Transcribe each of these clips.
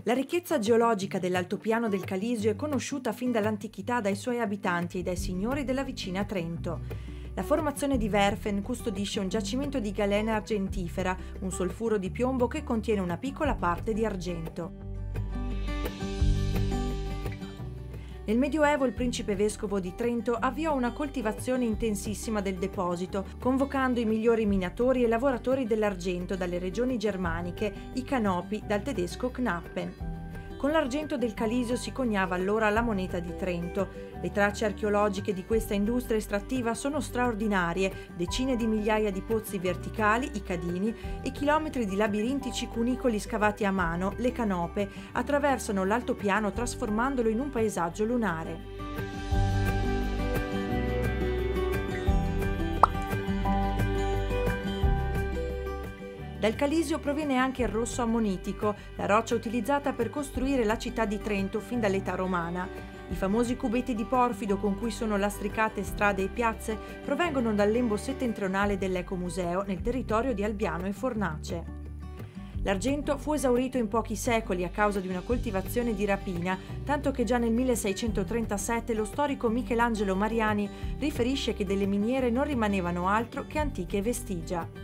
La ricchezza geologica dell'altopiano del Calisio è conosciuta fin dall'antichità dai suoi abitanti e dai signori della vicina Trento. La formazione di Werfen custodisce un giacimento di galena argentifera, un solfuro di piombo che contiene una piccola parte di argento. Nel Medioevo il principe vescovo di Trento avviò una coltivazione intensissima del deposito, convocando i migliori minatori e lavoratori dell'argento dalle regioni germaniche, i Canopi dal tedesco Knappen. Con l'argento del Calisio si coniava allora la moneta di Trento. Le tracce archeologiche di questa industria estrattiva sono straordinarie: decine di migliaia di pozzi verticali, i cadini, e chilometri di labirintici cunicoli scavati a mano, le canope, attraversano l'altopiano trasformandolo in un paesaggio lunare. Dal Calisio proviene anche il rosso ammonitico, la roccia utilizzata per costruire la città di Trento fin dall'età romana. I famosi cubetti di porfido con cui sono lastricate strade e piazze provengono dal lembo settentrionale dell'Ecomuseo nel territorio di Albiano e Fornace. L'argento fu esaurito in pochi secoli a causa di una coltivazione di rapina, tanto che già nel 1637 lo storico Michelangelo Mariani riferisce che delle miniere non rimanevano altro che antiche vestigia.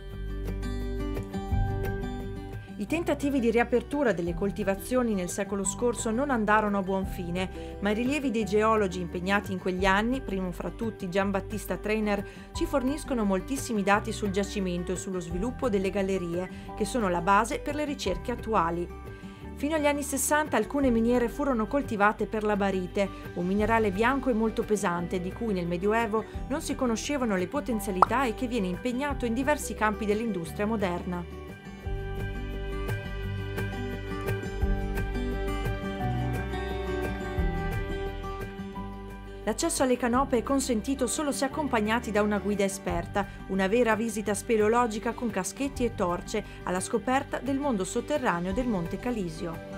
I tentativi di riapertura delle coltivazioni nel secolo scorso non andarono a buon fine, ma i rilievi dei geologi impegnati in quegli anni, primo fra tutti Giambattista Trainer, ci forniscono moltissimi dati sul giacimento e sullo sviluppo delle gallerie, che sono la base per le ricerche attuali. Fino agli anni 60 alcune miniere furono coltivate per la barite, un minerale bianco e molto pesante di cui nel Medioevo non si conoscevano le potenzialità e che viene impegnato in diversi campi dell'industria moderna. L'accesso alle canope è consentito solo se accompagnati da una guida esperta, una vera visita speleologica con caschetti e torce alla scoperta del mondo sotterraneo del Monte Calisio.